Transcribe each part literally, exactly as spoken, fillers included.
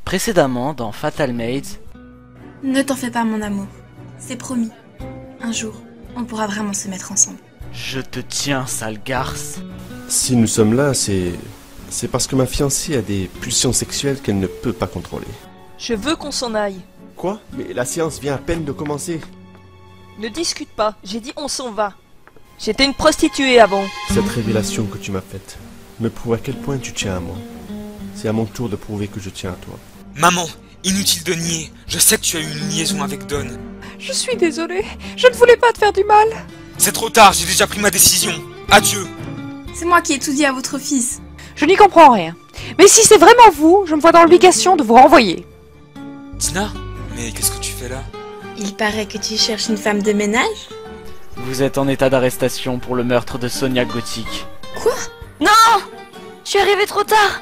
Précédemment dans Fatal Maids. Ne t'en fais pas mon amour, c'est promis. Un jour, on pourra vraiment se mettre ensemble. Je te tiens, sale garce. Si nous sommes là, c'est... c'est parce que ma fiancée a des pulsions sexuelles qu'elle ne peut pas contrôler. Je veux qu'on s'en aille. Quoi? Mais la séance vient à peine de commencer. Ne discute pas, j'ai dit on s'en va. J'étais une prostituée avant. Cette révélation que tu m'as faite me prouve à quel point tu tiens à moi. C'est à mon tour de prouver que je tiens à toi. Maman, inutile de nier. Je sais que tu as eu une liaison avec Don. Je suis désolée, je ne voulais pas te faire du mal. C'est trop tard, j'ai déjà pris ma décision. Adieu. C'est moi qui ai tout dit à votre fils. Je n'y comprends rien. Mais si c'est vraiment vous, je me vois dans l'obligation de vous renvoyer. Tina, mais qu'est-ce que tu fais là? Il paraît que tu cherches une femme de ménage? Vous êtes en état d'arrestation pour le meurtre de Sonia Gothic. Quoi? Non! Je suis arrivée trop tard!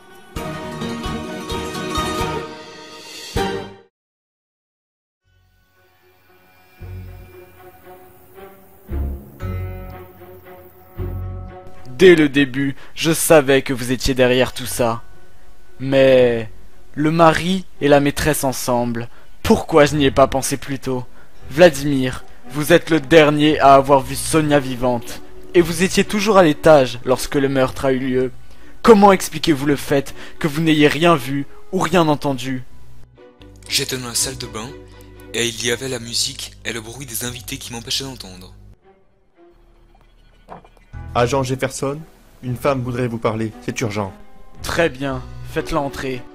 Dès le début, je savais que vous étiez derrière tout ça. Mais... le mari et la maîtresse ensemble, pourquoi je n'y ai pas pensé plus tôt? Vladimir, vous êtes le dernier à avoir vu Sonia vivante. Et vous étiez toujours à l'étage lorsque le meurtre a eu lieu. Comment expliquez-vous le fait que vous n'ayez rien vu ou rien entendu? J'étais dans la salle de bain, et il y avait la musique et le bruit des invités qui m'empêchaient d'entendre. Agent Jefferson, une femme voudrait vous parler, c'est urgent. Très bien, faites-la entrer.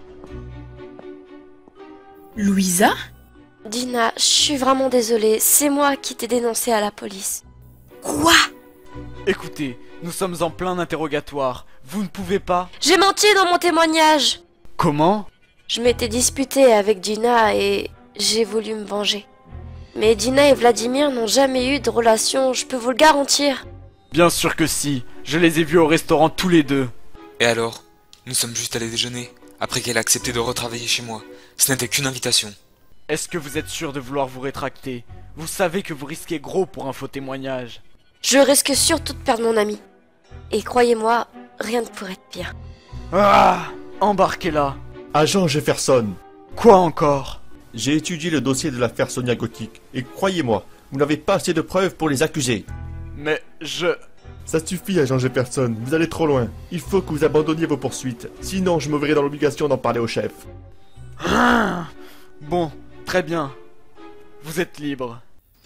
Louisa? Dina, je suis vraiment désolée, c'est moi qui t'ai dénoncé à la police. Quoi? Écoutez, nous sommes en plein interrogatoire. Vous ne pouvez pas... J'ai menti dans mon témoignage. Comment? Je m'étais disputée avec Dina et j'ai voulu me venger. Mais Dina et Vladimir n'ont jamais eu de relation, je peux vous le garantir. Bien sûr que si, je les ai vus au restaurant tous les deux. Et alors? Nous sommes juste allés déjeuner, après qu'elle a accepté de retravailler chez moi. Ce n'était qu'une invitation. Est-ce que vous êtes sûr de vouloir vous rétracter? Vous savez que vous risquez gros pour un faux témoignage. Je risque surtout de perdre mon ami. Et croyez-moi, rien ne pourrait être pire. Ah! Embarquez-la. Agent Jefferson, Quoi encore? j'ai étudié le dossier de l'affaire Sonia Gothic, et croyez-moi, vous n'avez pas assez de preuves pour les accuser. Mais je... Ça suffit, agent Jefferson, vous allez trop loin. Il faut que vous abandonniez vos poursuites, sinon je me verrai dans l'obligation d'en parler au chef. Ah! Bon, très bien. Vous êtes libre.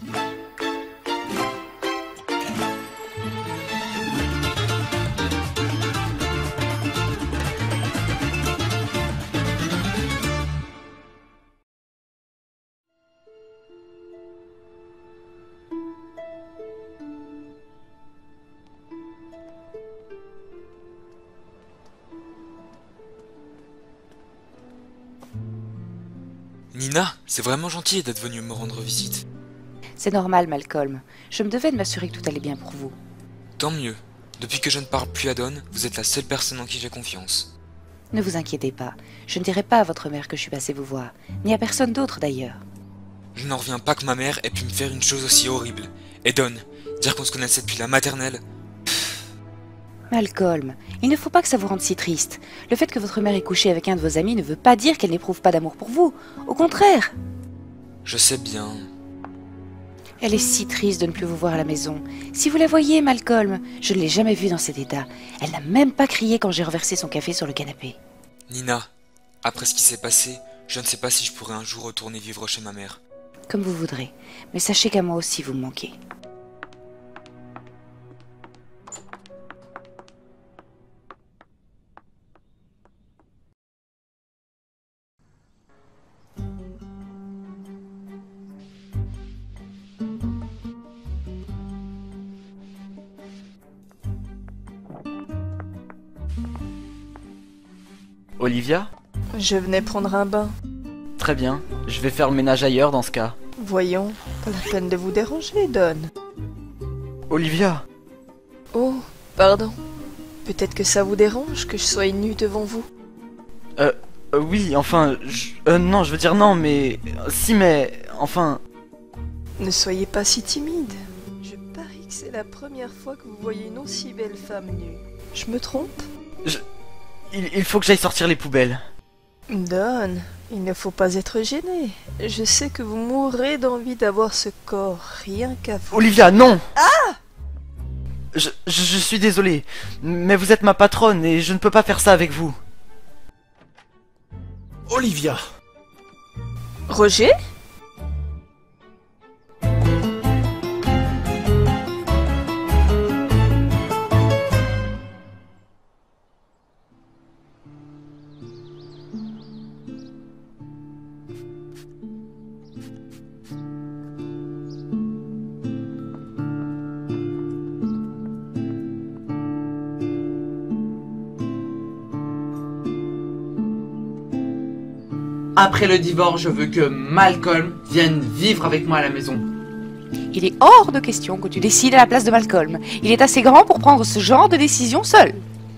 Nina, c'est vraiment gentil d'être venue me rendre visite. C'est normal, Malcolm. Je me devais de m'assurer que tout allait bien pour vous. Tant mieux. Depuis que je ne parle plus à Don, vous êtes la seule personne en qui j'ai confiance. Ne vous inquiétez pas. Je ne dirai pas à votre mère que je suis passée vous voir. Ni à personne d'autre, d'ailleurs. Je n'en reviens pas que ma mère ait pu me faire une chose aussi horrible. Et Don, dire qu'on se connaissait depuis la maternelle... Malcolm, il ne faut pas que ça vous rende si triste. Le fait que votre mère ait couché avec un de vos amis ne veut pas dire qu'elle n'éprouve pas d'amour pour vous. Au contraire. Je sais bien... Elle est si triste de ne plus vous voir à la maison. Si vous la voyez, Malcolm, je ne l'ai jamais vue dans cet état. Elle n'a même pas crié quand j'ai renversé son café sur le canapé. Nina, après ce qui s'est passé, je ne sais pas si je pourrai un jour retourner vivre chez ma mère. Comme vous voudrez. Mais sachez qu'à moi aussi vous me manquez. Olivia? Je venais prendre un bain. Très bien, je vais faire le ménage ailleurs dans ce cas. Voyons, pas la peine de vous déranger, Don. Olivia! Oh, pardon. Peut-être que ça vous dérange que je sois nue devant vous. Euh, euh oui, enfin, je, euh, non, je veux dire non, mais... Si, mais... Enfin... Ne soyez pas si timide. Je parie que c'est la première fois que vous voyez une aussi belle femme nue. Je me trompe? Je... Il, il faut que j'aille sortir les poubelles. Don, il ne faut pas être gêné. Je sais que vous mourrez d'envie d'avoir ce corps, rien qu'à vous. Olivia, non! Ah! je, je, je suis désolé, mais vous êtes ma patronne et je ne peux pas faire ça avec vous. Olivia! Roger? Après le divorce, je veux que Malcolm vienne vivre avec moi à la maison. Il est hors de question que tu décides à la place de Malcolm. Il est assez grand pour prendre ce genre de décision seul.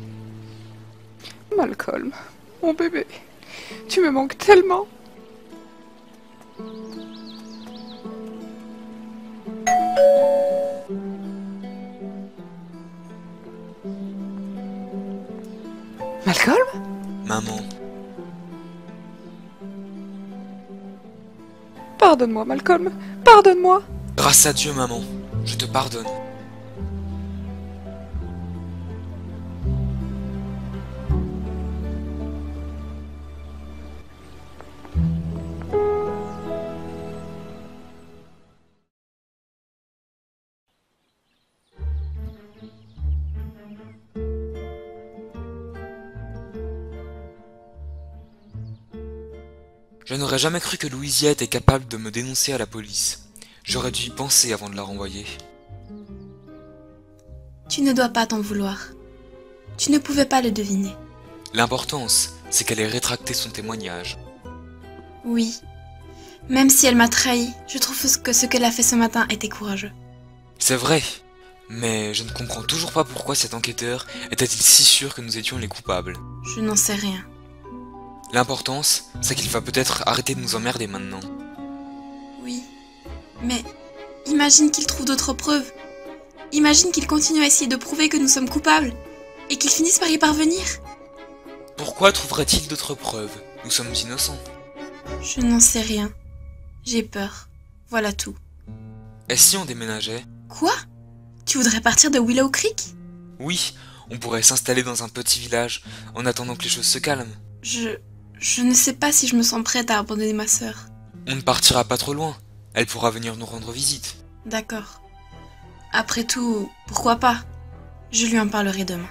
Malcolm, mon bébé, tu me manques tellement. Malcolm? Maman. Pardonne-moi, Malcolm, pardonne-moi. Grâce à Dieu, maman, je te pardonne. Je n'aurais jamais cru que Louisia était capable de me dénoncer à la police. J'aurais dû y penser avant de la renvoyer. Tu ne dois pas t'en vouloir. Tu ne pouvais pas le deviner. L'importance, c'est qu'elle ait rétracté son témoignage. Oui. Même si elle m'a trahi, je trouve que ce qu'elle a fait ce matin était courageux. C'est vrai, mais je ne comprends toujours pas pourquoi cet enquêteur était-il si sûr que nous étions les coupables. Je n'en sais rien. L'importance, c'est qu'il va peut-être arrêter de nous emmerder maintenant. Oui, mais imagine qu'il trouve d'autres preuves. Imagine qu'il continue à essayer de prouver que nous sommes coupables, et qu'il finisse par y parvenir. Pourquoi trouverait-il d'autres preuves? Nous sommes innocents. Je n'en sais rien. J'ai peur. Voilà tout. Et si on déménageait? Quoi? Tu voudrais partir de Willow Creek? Oui, on pourrait s'installer dans un petit village, en attendant que les choses se calment. Je... Je ne sais pas si je me sens prête à abandonner ma sœur. On ne partira pas trop loin. Elle pourra venir nous rendre visite. D'accord. Après tout, pourquoi pas? Je lui en parlerai demain.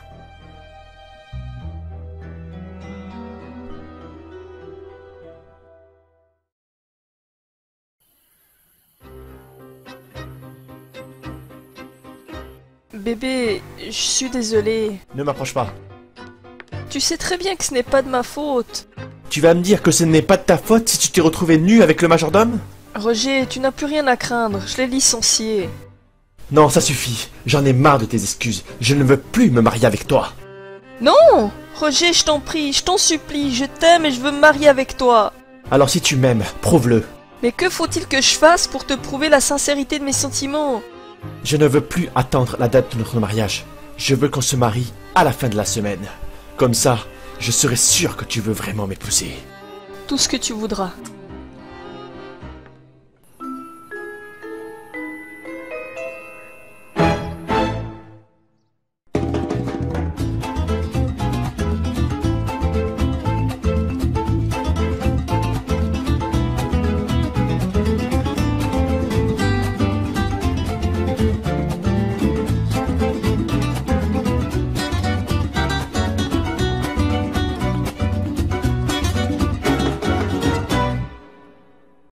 Bébé, je suis désolée. Ne m'approche pas. Tu sais très bien que ce n'est pas de ma faute. Tu vas me dire que ce n'est pas de ta faute si tu t'es retrouvé nu avec le majordome? Roger, tu n'as plus rien à craindre, je l'ai licencié. Non, ça suffit. J'en ai marre de tes excuses. Je ne veux plus me marier avec toi. Non! Roger, je t'en prie, je t'en supplie, je t'aime et je veux me marier avec toi. Alors si tu m'aimes, prouve-le. Mais que faut-il que je fasse pour te prouver la sincérité de mes sentiments? Je ne veux plus attendre la date de notre mariage. Je veux qu'on se marie à la fin de la semaine. Comme ça, je serai sûr que tu veux vraiment m'épouser. Tout ce que tu voudras.